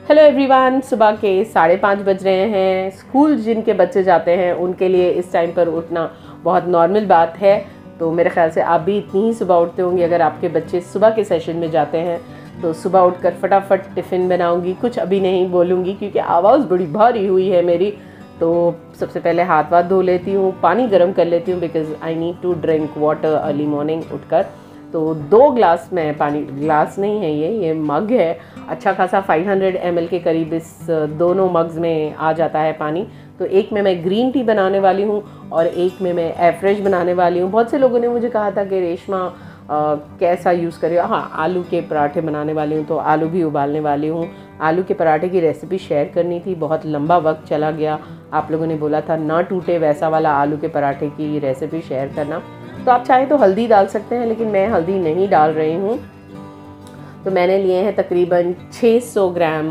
Hello everyone, सुबह के 5:30 बज रहे हैं। स्कूल जिनके बच्चे जाते हैं उनके लिए इस टाइम पर उठना बहुत नॉर्मल बात है। तो मेरे ख्याल से आप भी इतनी ही सुबह उठते होंगे। अगर आपके बच्चे सुबह के सेशन में जाते हैं तो सुबह उठकर फटाफट टिफ़िन बनाऊंगी। कुछ अभी नहीं बोलूँगी क्योंकि आवाज़ बड़ी भारी हुई है मेरी। तो सबसे पहले हाथ वाथ धो लेती हूँ, पानी गर्म कर लेती हूँ because I need to drink water early morning उठकर। तो 2 ग्लास में पानी, ग्लास नहीं है ये मग है, अच्छा खासा 500 ml के करीब इस दोनों मग्स में आ जाता है पानी। तो एक में मैं ग्रीन टी बनाने वाली हूँ और एक में मैं एफ्रेश बनाने वाली हूँ। बहुत से लोगों ने मुझे कहा था कि रेशमा कैसा यूज़ करिए। हाँ, आलू के पराठे बनाने वाली हूँ तो आलू भी उबालने वाली हूँ। आलू के पराठे की रेसिपी शेयर करनी थी, बहुत लंबा वक्त चला गया। आप लोगों ने बोला था ना टूटे वैसा वाला आलू के पराठे की रेसिपी शेयर करना। तो आप चाहें तो हल्दी डाल सकते हैं, लेकिन मैं हल्दी नहीं डाल रही हूँ। तो मैंने लिए हैं तकरीबन 600 ग्राम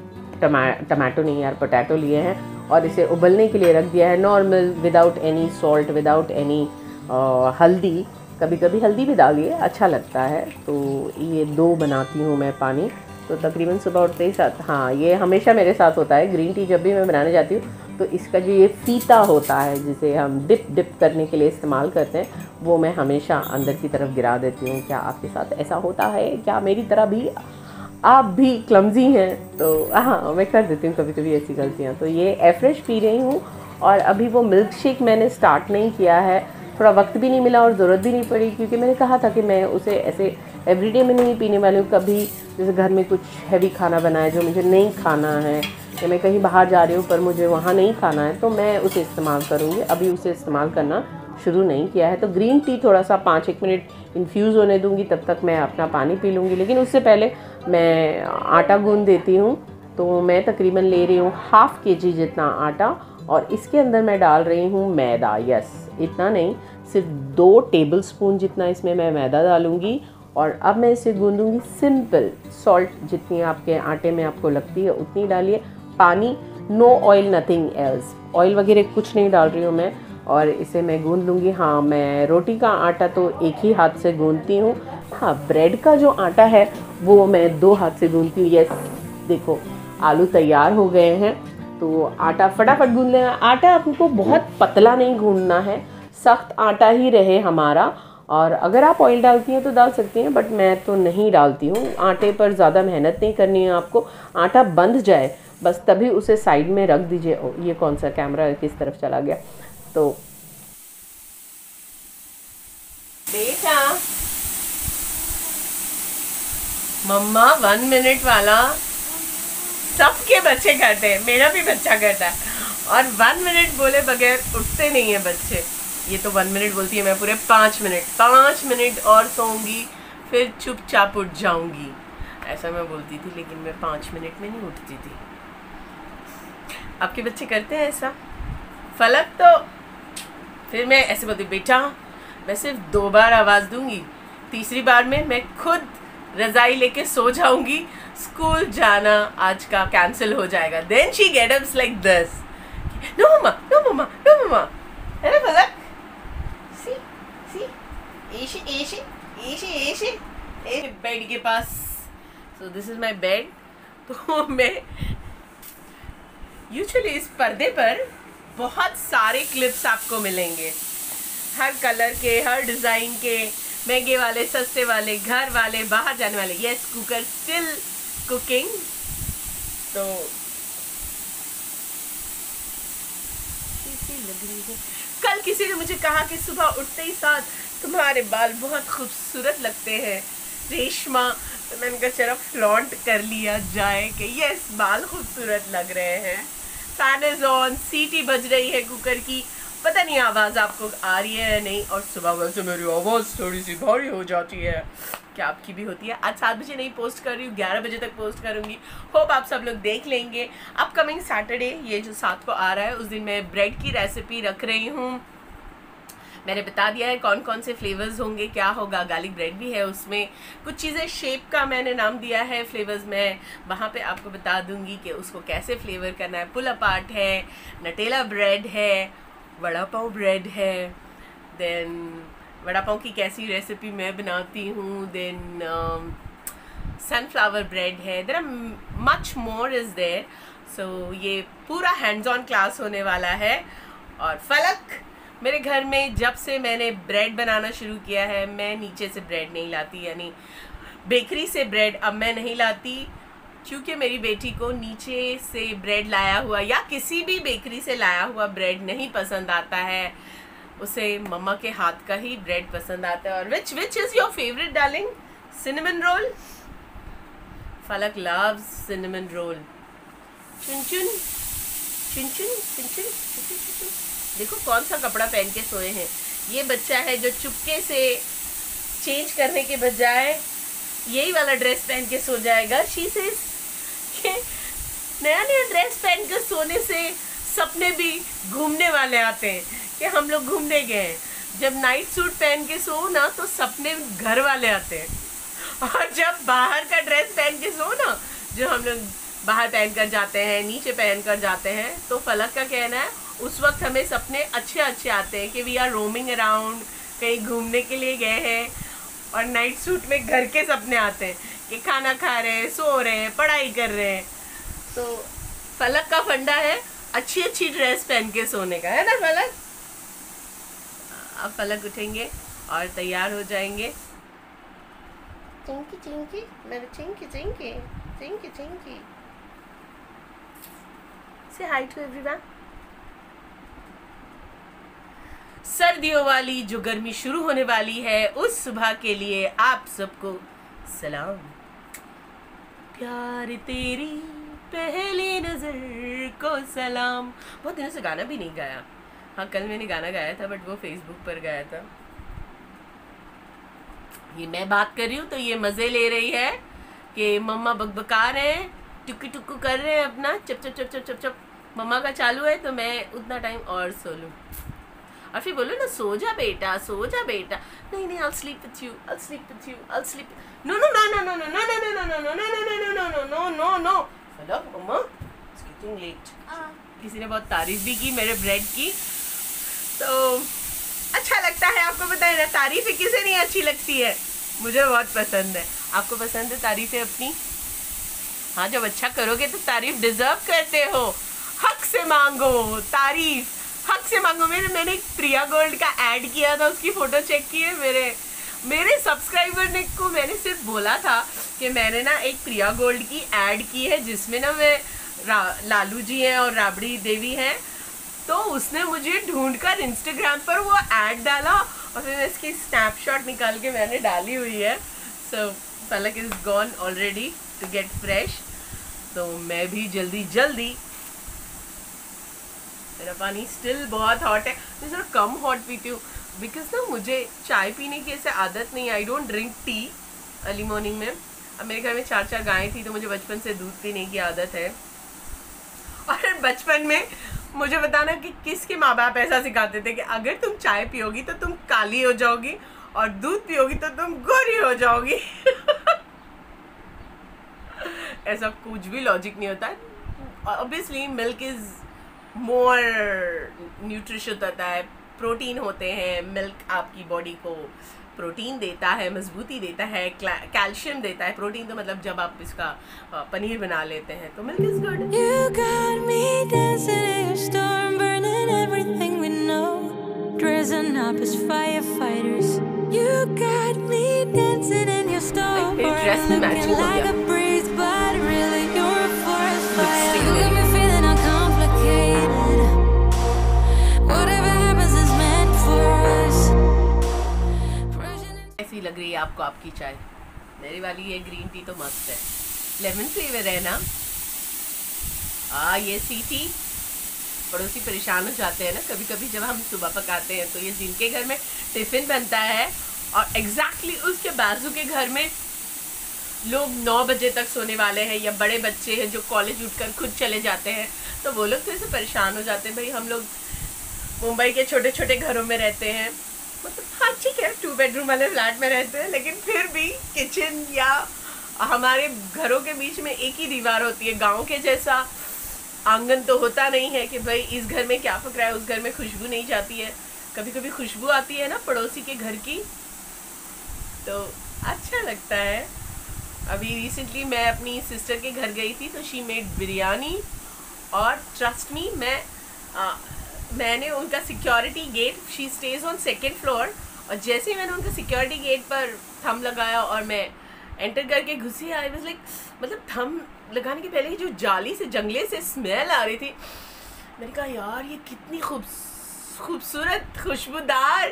टमाटो नहीं यार, पोटैटो लिए हैं और इसे उबलने के लिए रख दिया है normal, without any salt, without any haldi. कभी कभी हल्दी भी डालिए, अच्छा लगता है। तो ये 2 बनाती हूँ मैं पानी। तो तकरीबन सुबह उठते ही साथ, हाँ ये हमेशा मेरे साथ होता है। ग्रीन टी जब भी मैं बनाने जाती हूँ तो इसका जो ये फीता होता है जिसे हम डिप करने के लिए इस्तेमाल करते हैं, वो मैं हमेशा अंदर की तरफ गिरा देती हूँ। क्या आपके साथ ऐसा होता है? क्या मेरी तरह भी आप भी क्लमजी हैं? तो हाँ, मैं कर देती हूँ कभी कभी ऐसी गलतियाँ। तो ये एफ्रेश पी रही हूँ और अभी वो मिल्क शेक मैंने स्टार्ट नहीं किया है। थोड़ा वक्त भी नहीं मिला और ज़रूरत भी नहीं पड़ी क्योंकि मैंने कहा था कि मैं उसे ऐसे एवरीडे में नहीं पीने वाली हूँ। कभी जैसे घर में कुछ हैवी खाना बनाए जो मुझे नहीं खाना है, या मैं कहीं बाहर जा रही हूँ पर मुझे वहाँ नहीं खाना है, तो मैं उसे इस्तेमाल करूँगी। अभी उसे इस्तेमाल करना शुरू नहीं किया है। तो ग्रीन टी थोड़ा सा 5-1 मिनट इन्फ्यूज़ होने दूँगी, तब तक मैं अपना पानी पी लूँगी। लेकिन उससे पहले मैं आटा गूँध देती हूँ। तो मैं तकरीबन ले रही हूँ ½ kg जितना आटा और इसके अंदर मैं डाल रही हूँ मैदा। यस, इतना नहीं, सिर्फ 2 टेबलस्पून जितना इसमें मैं मैदा डालूँगी। और अब मैं इसे गूँधूँगी सिंपल। सॉल्ट जितनी आपके आटे में आपको लगती है उतनी डालिए, पानी, no oil, nothing else. Oil वगैरह कुछ नहीं डाल रही हूँ मैं। और इसे मैं गूँध लूँगी। हाँ, मैं रोटी का आटा तो एक ही हाथ से गूँधती हूँ। हाँ, ब्रेड का जो आटा है वो मैं 2 हाथ से गूँधती हूँ। यस, देखो आलू तैयार हो गए हैं। तो आटा फटाफट गूँध लेना। आटा आपको बहुत पतला नहीं गूँधना है, सख्त आटा ही रहे हमारा। और अगर आप ऑयल डालती हैं तो डाल सकती हैं, बट मैं तो नहीं डालती हूँ। आटे पर ज़्यादा मेहनत नहीं करनी है आपको। आटा बंध जाए बस तभी उसे साइड में रख दीजिए। ये कौन सा कैमरा किस तरफ चला गया? तो बेटा, मम्मा 1 मिनट वाला सबके बच्चे करते हैं, मेरा भी बच्चा करता है। और 1 मिनट बोले बगैर उठते नहीं है बच्चे। ये तो 1 मिनट बोलती है, मैं पूरे 5 मिनट और सोऊंगी, फिर चुपचाप उठ जाऊंगी, ऐसा मैं बोलती थी। लेकिन मैं 5 मिनट में नहीं उठती थी। आपके बच्चे करते हैं ऐसा? फलक तो फिर मैं ऐसे बोलती, बेटा मैं सिर्फ 2 बार आवाज़ दूंगी, तीसरी बार में मैं खुद रज़ाई लेके सो जाऊंगी, स्कूल जाना आज का कैंसिल हो जाएगा। Then she get ups like this, no mamma, no mamma, no mamma. है ना फलक? सी सी ऐसे ऐसे ऐसे ऐसे ऐसे बेड के पास। So this is my bed. तो मैं यूजुअली इस पर्दे पर बहुत सारे क्लिप्स आपको मिलेंगे, हर कलर के, हर डिज़ाइन के, महंगे वाले, सस्ते वाले, घर वाले, बाहर जाने वाले। Yes, cooker still cooking. तो कैसी लग रही है? कल किसी ने मुझे कहा कि सुबह उठते ही साथ तुम्हारे बाल बहुत खूबसूरत लगते हैं रेशमा। तो मैंने कहा चलो फ्लॉन्ट कर लिया जाए कि यस, बाल खूबसूरत लग रहे हैं। फैन इज ऑन, सीटी बज रही है कुकर की। पता नहीं आवाज़ आपको आ रही है या नहीं। और सुबह वैसे मेरी आवाज़ थोड़ी सी भारी हो जाती है, क्या आपकी भी होती है? आज 7 बजे नहीं पोस्ट कर रही हूँ, 11 बजे तक पोस्ट करूँगी। होप आप सब लोग देख लेंगे। अपकमिंग सैटरडे, ये जो 7 को आ रहा है, उस दिन मैं ब्रेड की रेसिपी रख रही हूँ। मैंने बता दिया है कौन कौन से फ्लेवर्स होंगे, क्या होगा। गार्लिक ब्रेड भी है उसमें। कुछ चीज़ें शेप का मैंने नाम दिया है फ्लेवर्स में, वहाँ पे आपको बता दूंगी कि उसको कैसे फ्लेवर करना है। पुल अपार्ट है, नटेला ब्रेड है, वड़ा पाव ब्रेड है। देन वड़ा पाव की कैसी रेसिपी मैं बनाती हूँ। देन सनफ्लावर ब्रेड है, there are much more is there. So ये पूरा हैंड्स ऑन क्लास होने वाला है। और फलक, मेरे घर में जब से मैंने ब्रेड बनाना शुरू किया है, मैं नीचे से ब्रेड नहीं लाती, यानी बेकरी से ब्रेड अब मैं नहीं लाती, क्योंकि मेरी बेटी को नीचे से ब्रेड लाया हुआ या किसी भी बेकरी से लाया हुआ ब्रेड नहीं पसंद आता है, उसे मम्मा के हाथ का ही ब्रेड पसंद आता है। और which is your favourite darling? Cinnamon roll. Falak loves cinnamon roll. चुन चुन चुन चुन चुन चुन चुन चुन। देखो कौन सा कपड़ा पहन के सोए हैं। ये बच्चा है जो चुपके से चेंज करने के बजाय यही वाला ड्रेस पहन के सो जाएगा। शी से नया नया ड्रेस पहन कर सोने से सपने भी घूमने वाले आते हैं कि हम लोग घूमने गए हैं। जब नाइट सूट पहन के सो ना तो सपने घर वाले आते हैं, और जब बाहर का ड्रेस पहन के सो ना, जो हम लोग बाहर पहन कर जाते हैं, नीचे पहन कर जाते हैं, तो फलक का कहना है उस वक्त हमें सपने अच्छे अच्छे आते हैं कि वी आर रोमिंग अराउंड, कहीं घूमने के लिए गए हैं। और नाइट सूट में घर के सपने आते हैं कि खाना खा रहे हैं, सो रहे हैं, पढ़ाई कर रहे हैं। तो फलक का फंडा है अच्छी अच्छी ड्रेस पहन के सोने का, है ना फलक? अब फलक उठेंगे और तैयार हो जाएंगे। चिंकी चिंकी मेरे चिंकी चिंकी चिंकी चिंकी। से हाय टू एवरीवन। सर्दियों वाली जो गर्मी शुरू होने वाली है, उस सुबह के लिए आप सबको सलाम। प्यार तेरी पहली नजर को सलाम। बहुत दिनों से गाना भी नहीं गाया। हाँ, कल मैंने गाना गाया था बट वो फेसबुक पर गाया था। ये मैं बात कर रही हूँ तो ये मजे ले रही है कि मम्मा बकबका रहे हैं, टुक्कू टुक्कू कर रहे हैं अपना, चप चप चप चप चप चप। मम्मा का चालू है तो मैं उतना टाइम और सो लूँ। और फिर बोलो ना सो जा बेटा, सो जा बेटा। नहीं नहीं, I'll sleep with you, I'll sleep with you, I'll sleep. No no no no no no no no no no no no no no no no no no no. Hello mamma, it's getting late. किसी ने बहुत तारीफ भी की मेरे bread की, तो अच्छा लगता है। आपको पता है ना, तारीफें किसे नहीं अच्छी लगती है, मुझे बहुत पसंद है। आपको पसंद है तारीफें अपनी? हाँ, जब अच्छा करोगे तो तारीफ डिजर्व करते हो। हक से मांगो तारीफ, हक से मांगो। मैंने एक प्रिया गोल्ड का ऐड किया था, उसकी फ़ोटो चेक की है। मेरे सब्सक्राइबर ने को मैंने सिर्फ बोला था कि मैंने ना एक प्रिया गोल्ड की ऐड की है जिसमें ना मैं लालू जी हैं और राबड़ी देवी हैं, तो उसने मुझे ढूंढकर इंस्टाग्राम पर वो ऐड डाला और फिर इसकी स्नैपशॉट निकाल के मैंने डाली हुई है। So Falak is gone already to get fresh, तो मैं भी जल्दी जल्दी। मेरा पानी स्टिल बहुत हॉट है, मैं ज़रा कम हॉट पीती हूँ बिकॉज ना मुझे चाय पीने की ऐसे आदत नहीं है। I don't drink tea early morning में। अब मेरे घर में 4 गायें थी तो मुझे बचपन से दूध पीने की आदत है। और बचपन में मुझे बताना कि किसके माँ बाप ऐसा सिखाते थे कि अगर तुम चाय पियोगी तो तुम काली हो जाओगी और दूध पियोगी तो तुम गोरी हो जाओगी। ऐसा कुछ भी लॉजिक नहीं होता है। Obviously milk is more nutritious होता है, प्रोटीन होते हैं। मिल्क आपकी बॉडी को प्रोटीन देता है, मजबूती देता है, कैल्शियम देता है। प्रोटीन तो मतलब जब आप इसका पनीर बना लेते हैं तो milk is good. You got me dancing in a storm, burning everything we know, dressing up as firefighters. You got me dancing in your storm, looking like a breeze, but really you're a forest fire. You got me feeling all complicated. Whatever happens is meant for us. कैसी लग रही है आपको आपकी चाय? मेरी वाली ये ग्रीन टी तो मस्त है, लेमन फ्लेवर है ना। ये सीटी पड़ोसी परेशान हो जाते हैं ना कभी कभी जब हम सुबह पकाते हैं, तो ये जिनके घर में टिफ़िन बनता है और एग्जैक्टली उसके बाजू के घर में लोग 9 बजे तक सोने वाले हैं या बड़े बच्चे हैं जो कॉलेज उठकर खुद चले जाते हैं, तो वो लोग तो ऐसे परेशान हो जाते हैं। भाई हम लोग मुंबई के छोटे छोटे घरों में रहते हैं, मतलब हाँ ठीक है 2 बेडरूम वाले फ्लैट में रहते हैं, लेकिन फिर भी किचन या हमारे घरों के बीच में एक ही दीवार होती है। गांव के जैसा आंगन तो होता नहीं है कि भाई इस घर में क्या पक रहा है, उस घर में खुशबू नहीं जाती है। कभी कभी खुशबू आती है ना पड़ोसी के घर की, तो अच्छा लगता है। अभी रिसेंटली मैं अपनी सिस्टर के घर गई थी तो शी मेड बिरयानी, और ट्रस्ट मी मैंने उनका security gate, she stays on 2nd floor, और जैसे ही मैंने उनका सिक्योरिटी गेट पर थंब लगाया और मैं एंटर करके घुसी, आई वाज लाइक, मतलब थंब लगाने के पहले जो जाली से जंगले से स्मेल आ रही थी, मैंने कहा यार ये कितनी खूबसूरत खुशबूदार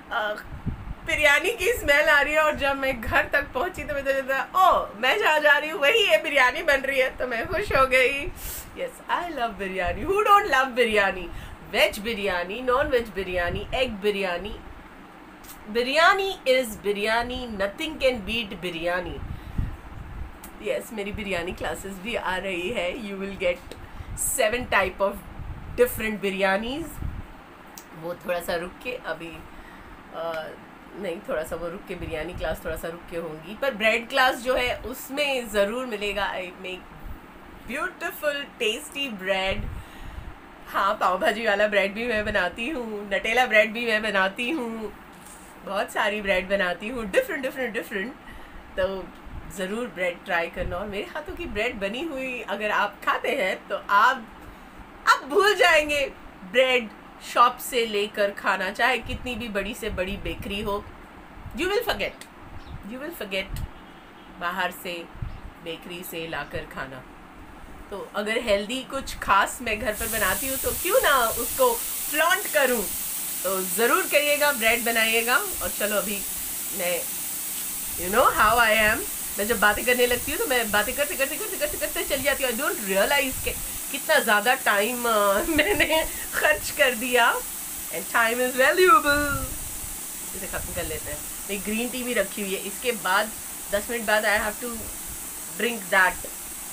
बिरयानी की स्मेल आ रही है। और जब मैं घर तक पहुंची तो मुझे लगा ओह मैं जहाँ जा रही हूँ वही है बिरयानी बन रही है, तो मैं खुश हो गई। Yes, I love biryani, who don't love biryani, veg biryani, non veg biryani, egg biryani, biryani is biryani, nothing can beat biryani. Yes, मेरी बिरयानी क्लासेस भी आ रही है, you will get 7 type of different biryanis. वो थोड़ा सा रुक के अभी नहीं, थोड़ा सा वो रुक के बिरयानी क्लास थोड़ा सा रुक के होंगी, पर ब्रेड क्लास जो है उसमें ज़रूर मिलेगा। I make beautiful tasty bread. हाँ, पाव भाजी वाला ब्रेड भी मैं बनाती हूँ, नटेला ब्रेड भी मैं बनाती हूँ, बहुत सारी ब्रेड बनाती हूँ, डिफरेंट। तो ज़रूर ब्रेड ट्राई करना, और मेरे हाथों की ब्रेड बनी हुई अगर आप खाते हैं तो आप भूल जाएंगे ब्रेड शॉप से लेकर खाना, चाहे कितनी भी बड़ी से बड़ी बेकरी हो, यू विल फॉरगेट बाहर से बेकरी से लाकर खाना। तो अगर हेल्दी कुछ खास मैं घर पर बनाती हूँ तो क्यों ना उसको फ्लॉन्ट करूँ, तो ज़रूर करिएगा, ब्रेड बनाइएगा। और चलो अभी मैं you know how I am, मैं जब बातें करने लगती हूँ तो मैं बातें करते चली जाती हूँ। आई डोंट रियलाइज के कितना ज़्यादा टाइम मैंने खर्च कर दिया, एंड टाइम इज़ वैल्यूएबल। इसे ख़त्म कर लेते हैं। एक ग्रीन टी भी रखी हुई है, इसके बाद 10 मिनट बाद I have to drink that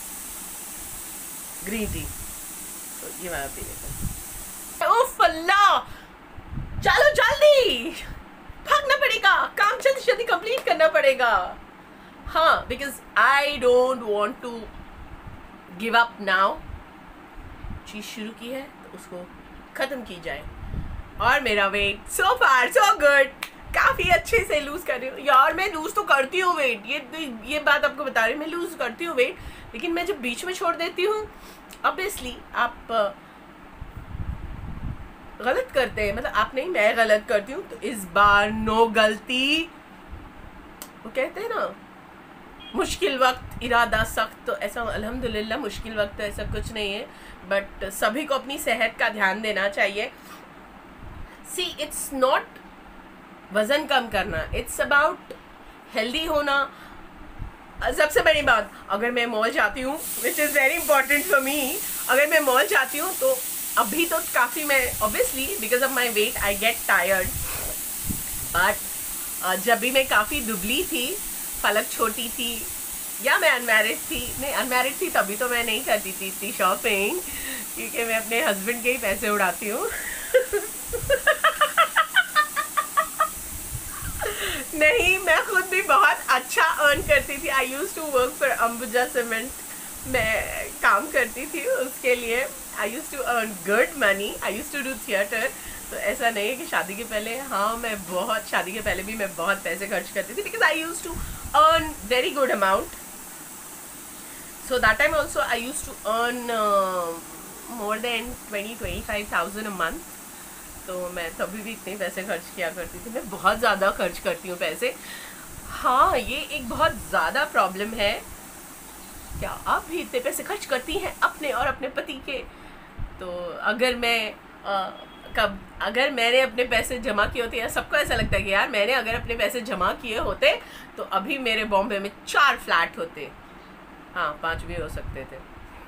green tea, तो ये मैं पी लेता हूँ। उफ अल्लाह, चलो जल्दी भागना पड़ेगा, काम जल्दी कंप्लीट करना पड़ेगा। हाँ, because I don't want to give up now. चीज़ शुरू की है तो उसको ख़त्म की जाए। और मेरा वेट सो फार सो गुड, काफ़ी अच्छे से लूज़ कर रही हूँ यार। मैं लूज़ तो करती हूँ वेट, ये बात आपको बता रही हूँ, मैं लूज़ करती हूँ वेट, लेकिन मैं जब बीच में छोड़ देती हूँ, ऑब्वियसली आप गलत करते हैं, मतलब आप नहीं, मैं गलत करती हूँ। तो इस बार नो गलती, वो कहते हैं ना मुश्किल वक्त इरादा सख्त, तो ऐसा अल्हम्दुलिल्लाह मुश्किल वक्त तो ऐसा कुछ नहीं है, बट सभी को अपनी सेहत का ध्यान देना चाहिए। सी, इट्स नॉट वज़न कम करना, इट्स अबाउट हेल्दी होना। सबसे बड़ी बात, अगर मैं मॉल जाती हूँ, which is very important for me, अगर मैं मॉल जाती हूँ तो अभी तो काफ़ी मैं obviously because of my weight I get tired, but जब भी मैं काफ़ी दुबली थी, फलक छोटी थी, या मैं अनमैरिड थी, नहीं अनमैरिड थी तभी तो मैं नहीं करती थी इतनी शॉपिंग, क्योंकि मैं अपने हस्बैंड के ही पैसे उड़ाती हूँ। नहीं, मैं खुद भी बहुत अच्छा अर्न करती थी। I used to work for Ambuja Cement, मैं काम करती थी उसके लिए। I used to earn good money, I used to do theatre. तो ऐसा नहीं है कि शादी के पहले, हाँ मैं बहुत, शादी के पहले भी मैं बहुत पैसे खर्च करती थी, because I used to earn very good amount. So that time also I used to earn more than 20-25,000 a month. तो मैं तभी भी इतने पैसे खर्च किया करती थी। मैं बहुत ज़्यादा खर्च करती हूँ पैसे। हाँ, ये एक बहुत ज़्यादा प्रॉब्लम है। क्या आप भी इतने पैसे खर्च करती हैं अपने और अपने पति के? तो अगर मैं अगर मैंने अपने पैसे जमा किए होते, या सबको ऐसा लगता है कि यार मैंने अगर अपने पैसे जमा किए होते तो अभी मेरे बॉम्बे में 4 फ्लैट होते, हाँ 5 भी हो सकते थे।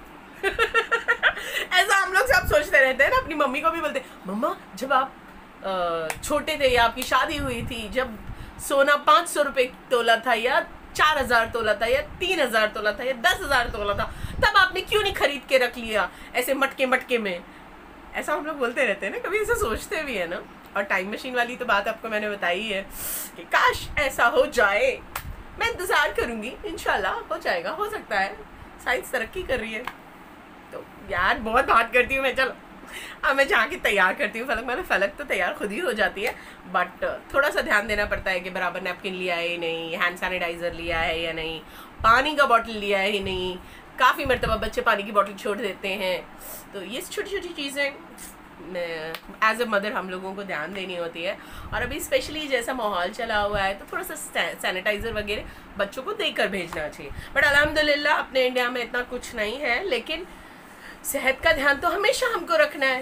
ऐसा हम लोग सब सोचते रहते हैं ना। अपनी मम्मी को भी बोलते, मम्मा जब आप छोटे थे या आपकी शादी हुई थी, जब सोना 500 रुपये तोला था, या 4,000 तोला था, या 3,000 तोला था, या 10,000 तोला था, तब आपने क्यों नहीं खरीद के रख लिया ऐसे मटके में? ऐसा हम लोग बोलते रहते हैं ना, कभी ऐसा सोचते भी है ना। और टाइम मशीन वाली तो बात आपको मैंने बताई है कि काश ऐसा हो जाए। मैं इंतज़ार करूँगी, इंशाल्लाह हो जाएगा, हो सकता है, साइंस तरक्की कर रही है। तो यार बहुत बात करती हूँ मैं, चलो अब मैं जाके तैयार करती हूँ फलक, मतलब फलक तो तैयार खुद ही हो जाती है, बट थोड़ा सा ध्यान देना पड़ता है कि बराबर नैपकिन लिया है या नहीं, हैंड सैनिटाइजर लिया है या नहीं, पानी का बॉटल लिया है या नहीं। काफ़ी मरतबा बच्चे पानी की बॉटल छोड़ देते हैं, तो ये छोटी छोटी चीज़ें एज अ मदर हम लोगों को ध्यान देनी होती है। और अभी स्पेशली जैसा माहौल चला हुआ है तो थोड़ा सा सैनिटाइज़र वगैरह बच्चों को देकर भेजना चाहिए। बट अल्हम्दुलिल्लाह अपने इंडिया में इतना कुछ नहीं है, लेकिन सेहत का ध्यान तो हमेशा हमको रखना है।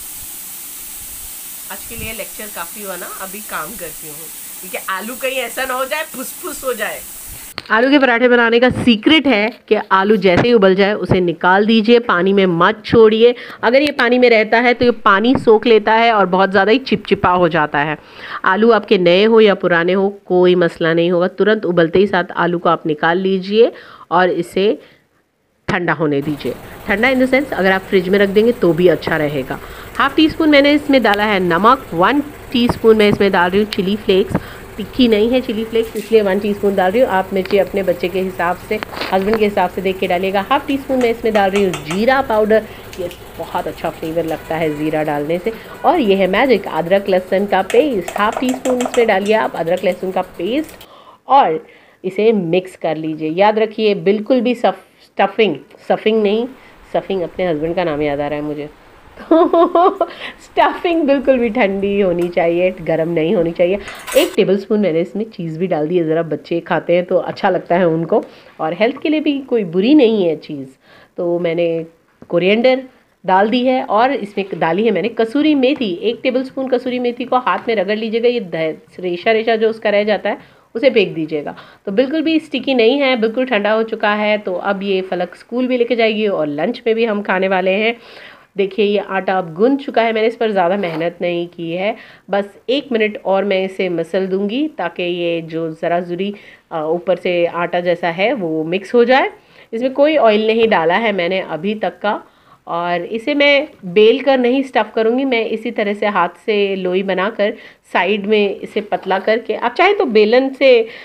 आज के लिए लेक्चर काफ़ी हुआ ना, अभी काम करती हूँ क्योंकि आलू कहीं ऐसा ना हो जाए फुस फुस हो जाए। आलू के पराठे बनाने का सीक्रेट है कि आलू जैसे ही उबल जाए उसे निकाल दीजिए, पानी में मत छोड़िए। अगर ये पानी में रहता है तो ये पानी सोख लेता है और बहुत ज़्यादा ही चिपचिपा हो जाता है। आलू आपके नए हो या पुराने हो कोई मसला नहीं होगा, तुरंत उबलते ही साथ आलू को आप निकाल लीजिए और इसे ठंडा होने दीजिए। ठंडा इन द सेंस अगर आप फ्रिज में रख देंगे तो भी अच्छा रहेगा। हाफ़ टी स्पून मैंने इसमें डाला है नमक, 1 टीस्पून मैं इसमें डाल रही हूँ चिली फ्लेक्स। तिक्की नहीं है चिली फ्लेक्स इसलिए 1 टीस्पून डाल रही हूँ। आप मिर्ची अपने बच्चे के हिसाब से, हस्बैंड के हिसाब से देख के डालिएगा। हाफ़ टी स्पून मैं इसमें डाल रही हूँ जीरा पाउडर, ये बहुत अच्छा फ्लेवर लगता है ज़ीरा डालने से। और ये है मैजिक अदरक लहसुन का पेस्ट, हाफ़ टी स्पून इसमें डालिए आप अदरक लहसुन का पेस्ट और इसे मिक्स कर लीजिए। याद रखिए बिल्कुल भी स्टफिंग नहीं, स्टफिंग अपने हस्बैंड का नाम याद आ रहा है मुझे तो स्टफिंग बिल्कुल भी ठंडी होनी चाहिए, गर्म नहीं होनी चाहिए। 1 टेबलस्पून मैंने इसमें चीज़ भी डाल दी है, ज़रा बच्चे खाते हैं तो अच्छा लगता है उनको और हेल्थ के लिए भी कोई बुरी नहीं है चीज़। तो मैंने कोरिएंडर डाल दी है और इसमें डाली है मैंने कसूरी मेथी। 1 टेबलस्पून कसूरी मेथी को हाथ में रगड़ लीजिएगा, ये रेशा रेशा जो उसका रह जाता है उसे फेंक दीजिएगा। तो बिल्कुल भी स्टिकी नहीं है, बिल्कुल ठंडा हो चुका है। तो अब ये फलक स्कूल भी लेके जाएगी और लंच में भी हम खाने वाले हैं। देखिए ये आटा अब गूंद चुका है, मैंने इस पर ज़्यादा मेहनत नहीं की है, बस 1 मिनट और मैं इसे मसल दूंगी ताकि ये जो ज़रा ज़ुरी ऊपर से आटा जैसा है वो मिक्स हो जाए। इसमें कोई ऑयल नहीं डाला है मैंने अभी तक का। और इसे मैं बेल कर नहीं स्टफ़ करूँगी, मैं इसी तरह से हाथ से लोई बनाकर साइड में इसे पतला करके, आप चाहे तो बेलन से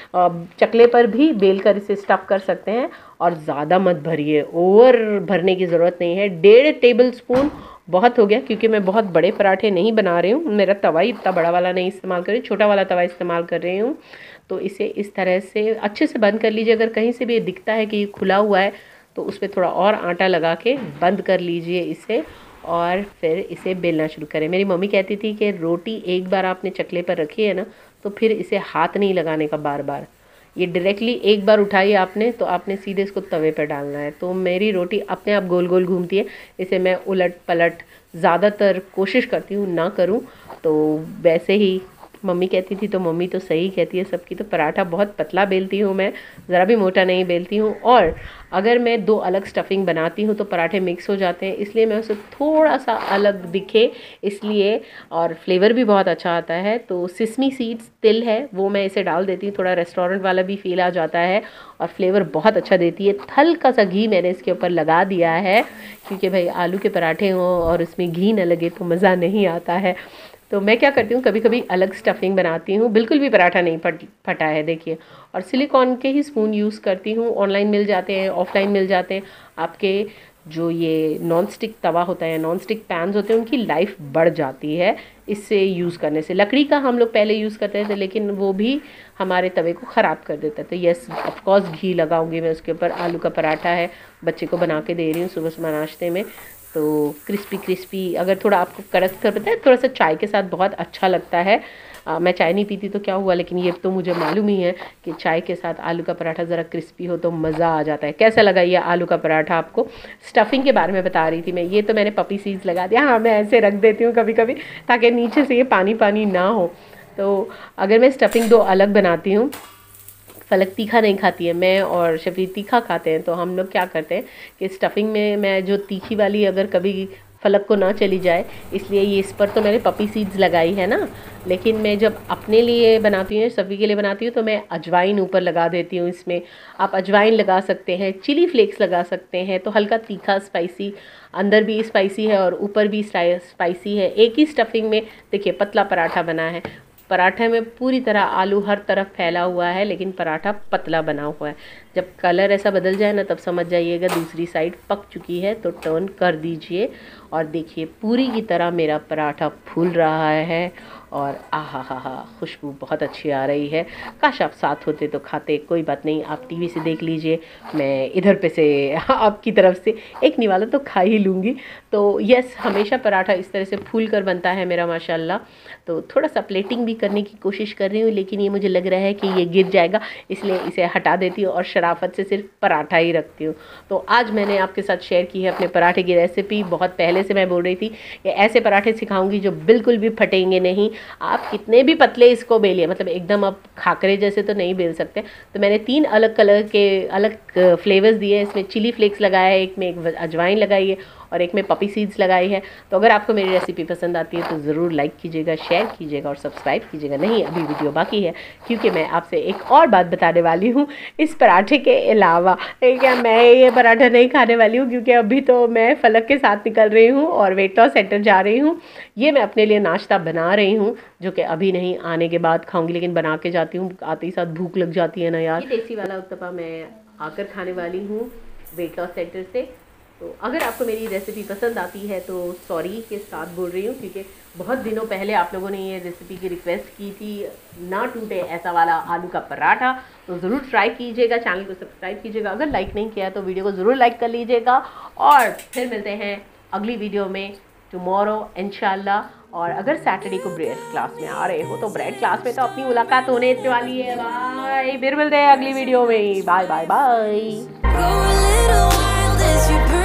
चकले पर भी बेल कर इसे स्टफ़ कर सकते हैं। और ज़्यादा मत भरिए, ओवर भरने की ज़रूरत नहीं है। 1.5 टेबलस्पून बहुत हो गया क्योंकि मैं बहुत बड़े पराठे नहीं बना रही हूँ, मेरा तवा ही इतना बड़ा वाला नहीं इस्तेमाल कर रही, छोटा वाला तवा इस्तेमाल कर रही हूँ। तो इसे इस तरह से अच्छे से बंद कर लीजिए। अगर कहीं से भी ये दिखता है कि ये खुला हुआ है तो उस पर थोड़ा और आटा लगा के बंद कर लीजिए इसे और फिर इसे बेलना शुरू करें। मेरी मम्मी कहती थी कि रोटी एक बार आपने चकले पर रखी है ना तो फिर इसे हाथ नहीं लगाने का बार बार, ये डायरेक्टली एक बार उठाई आपने तो आपने सीधे इसको तवे पर डालना है। तो मेरी रोटी अपने आप गोल गोल घूमती है, इसे मैं उलट पलट ज़्यादातर कोशिश करती हूँ ना करूँ। तो वैसे ही मम्मी कहती थी तो मम्मी तो सही कहती है सबकी। तो पराठा बहुत पतला बेलती हूँ मैं, ज़रा भी मोटा नहीं बेलती हूँ। और अगर मैं 2 अलग स्टफिंग बनाती हूँ तो पराठे मिक्स हो जाते हैं, इसलिए मैं उसे थोड़ा सा अलग दिखे इसलिए, और फ्लेवर भी बहुत अच्छा आता है। तो सिसमी सीड्स तिल है वो मैं इसे डाल देती हूँ, थोड़ा रेस्टोरेंट वाला भी फील आ जाता है और फ्लेवर बहुत अच्छा देती है। हल्का सा घी मैंने इसके ऊपर लगा दिया है क्योंकि भाई आलू के पराठे हों और उसमें घी न लगे तो मज़ा नहीं आता है। तो मैं क्या करती हूँ कभी कभी अलग स्टफिंग बनाती हूँ, बिल्कुल भी पराठा नहीं फटा है देखिए। और सिलिकॉन के ही स्पून यूज़ करती हूँ, ऑनलाइन मिल जाते हैं, ऑफलाइन मिल जाते हैं। आपके जो ये नॉन स्टिक तवा होता है, नॉन स्टिक पैन्स होते हैं, उनकी लाइफ बढ़ जाती है इससे यूज़ करने से। लकड़ी का हम लोग पहले यूज़ करते थे लेकिन वो भी हमारे तवे को ख़राब कर देता है। तो यस ऑफकोर्स घी लगाऊंगी मैं उसके ऊपर। आलू का पराठा है, बच्चे को बना के दे रही हूँ सुबह सुबह नाश्ते में। तो क्रिस्पी क्रिस्पी, अगर थोड़ा आपको कड़क कर पता है थोड़ा सा चाय के साथ बहुत अच्छा लगता है। मैं चाय नहीं पीती तो क्या हुआ, लेकिन ये तो मुझे मालूम ही है कि चाय के साथ आलू का पराठा ज़रा क्रिस्पी हो तो मज़ा आ जाता है। कैसा लगा ये आलू का पराठा आपको? स्टफिंग के बारे में बता रही थी मैं, ये तो मैंने पपी सीड्स लगा दिया। हाँ मैं ऐसे रख देती हूँ कभी कभी ताकि नीचे से ये पानी पानी ना हो। तो अगर मैं स्टफिंग 2 अलग बनाती हूँ, फलक तीखा नहीं खाती है, मैं और शफी तीखा खाते हैं, तो हम लोग क्या करते हैं कि स्टफिंग में मैं जो तीखी वाली अगर कभी फलक को ना चली जाए, इसलिए ये इस पर तो मैंने पपी सीड्स लगाई है ना, लेकिन मैं जब अपने लिए बनाती हूँ, सभी के लिए बनाती हूँ, तो मैं अजवाइन ऊपर लगा देती हूँ। इसमें आप अजवाइन लगा सकते हैं, चिली फ्लेक्स लगा सकते हैं, तो हल्का तीखा स्पाइसी, अंदर भी स्पाइसी है और ऊपर भी स्पाइसी है। एक ही स्टफिंग में देखिए पतला पराठा बना है। पराठे में पूरी तरह आलू हर तरफ फैला हुआ है लेकिन पराठा पतला बना हुआ है। जब कलर ऐसा बदल जाए ना तब समझ जाइएगा दूसरी साइड पक चुकी है, तो टर्न कर दीजिए। और देखिए पूरी की तरह मेरा पराठा फूल रहा है और आहा हा हा खुशबू बहुत अच्छी आ रही है। काश आप साथ होते तो खाते, कोई बात नहीं, आप टीवी से देख लीजिए, मैं इधर पे से आपकी तरफ से एक निवाला तो खा ही लूँगी। तो यस, हमेशा पराठा इस तरह से फूल कर बनता है मेरा माशाल्लाह। तो थोड़ा सा प्लेटिंग भी करने की कोशिश कर रही हूँ, लेकिन ये मुझे लग रहा है कि ये गिर जाएगा, इसलिए इसे हटा देती हूँ और शराफत से सिर्फ पराठा ही रखती हूँ। तो आज मैंने आपके साथ शेयर की है अपने पराठे की रेसिपी। बहुत पहले से मैं बोल रही थी कि ऐसे पराठे सिखाऊंगी जो बिल्कुल भी फटेंगे नहीं। आप कितने भी पतले इसको बेलिए, मतलब एकदम आप खाकरे जैसे तो नहीं बेल सकते। तो मैंने 3 अलग कलर के अलग फ्लेवर्स दिए, इसमें चिली फ्लेक्स लगाया है, एक में एक अजवाइन लगाई है और एक में पपी सीड्स लगाई है। तो अगर आपको मेरी रेसिपी पसंद आती है तो ज़रूर लाइक कीजिएगा, शेयर कीजिएगा और सब्सक्राइब कीजिएगा। नहीं, अभी वीडियो बाकी है, क्योंकि मैं आपसे एक और बात बताने वाली हूँ इस पराठे के अलावा। क्या मैं ये पराठा नहीं खाने वाली हूँ, क्योंकि अभी तो मैं फलक के साथ निकल रही हूँ और वेट लॉस सेंटर जा रही हूँ। ये मैं अपने लिए नाश्ता बना रही हूँ, जो कि अभी नहीं, आने के बाद खाऊंगी, लेकिन बना के जाती हूँ, आते ही साथ भूख लग जाती है ना यार। ये देसी वाला उत्तपा मैं आकर खाने वाली हूँ वेट लॉस सेंटर से। तो अगर आपको मेरी रेसिपी पसंद आती है तो सॉरी के साथ बोल रही हूँ, क्योंकि बहुत दिनों पहले आप लोगों ने ये रेसिपी की रिक्वेस्ट की थी, ना टूटे ऐसा वाला आलू का पराठा। तो ज़रूर ट्राई कीजिएगा, चैनल को सब्सक्राइब कीजिएगा, अगर लाइक नहीं किया तो वीडियो को ज़रूर लाइक कर लीजिएगा। और फिर मिलते हैं अगली वीडियो में टुमारो इंशाल्लाह। और अगर सैटरडे को ब्रेड क्लास में आ रहे हो तो ब्रेड क्लास में तो अपनी मुलाकात होने वाली है। बाय, फिर मिलते हैं अगली वीडियो में। Bye bye bye.